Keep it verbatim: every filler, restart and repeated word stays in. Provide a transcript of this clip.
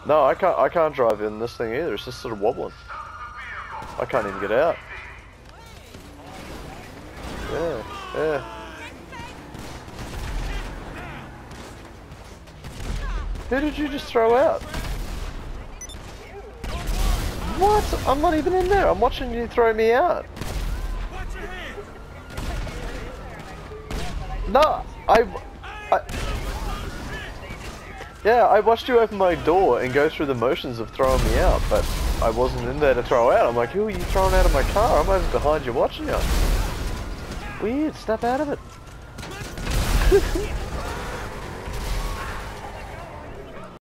No, I can't. I can't drive in this thing either. It's just sort of wobbling. I can't even get out. Yeah, yeah. Who did you just throw out? What? I'm not even in there. I'm watching you throw me out. No, I, I, yeah, I watched you open my door and go through the motions of throwing me out, but I wasn't in there to throw out. I'm like, who are you throwing out of my car? I'm over behind you watching you. Weird, snap out of it.